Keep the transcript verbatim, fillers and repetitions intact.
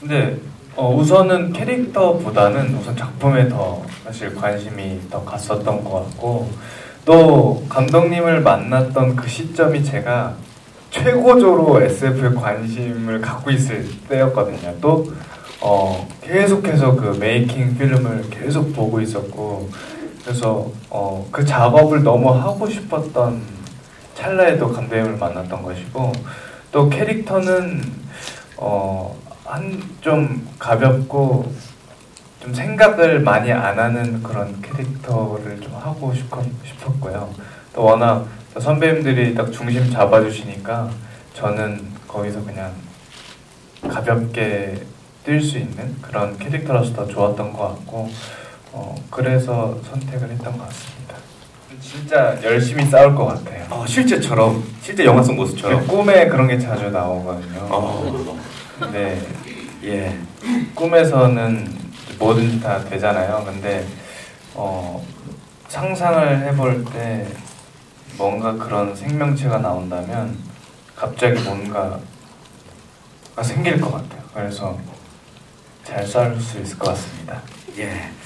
근데 어, 우선은 캐릭터보다는 우선 작품에 더 사실 관심이 더 갔었던 것 같고, 또 감독님을 만났던 그 시점이 제가 최고조로 에스에프에 관심을 갖고 있을 때였거든요. 또 어, 계속해서 그 메이킹 필름을 계속 보고 있었고, 그래서 어, 그 작업을 너무 하고 싶었던 찰나에도 감독님을 만났던 것이고, 또 캐릭터는 어, 한 좀 가볍고 좀 생각을 많이 안 하는 그런 캐릭터를 좀 하고 싶었, 싶었고요. 또 워낙 선배님들이 딱 중심 잡아주시니까 저는 거기서 그냥 가볍게 뛸 수 있는 그런 캐릭터라서 더 좋았던 것 같고, 어, 그래서 선택을 했던 것 같습니다. 진짜 열심히 싸울 것 같아요. 어, 실제처럼, 실제 영화 속 모습처럼. 꿈에 그런 게 자주 나오거든요. 어. 근데 예, 꿈에서는 뭐든지 다 되잖아요. 근데 어, 상상을 해볼 때 뭔가 그런 생명체가 나온다면 갑자기 뭔가가 생길 것 같아요. 그래서 잘 싸울 수 있을 것 같습니다. 예.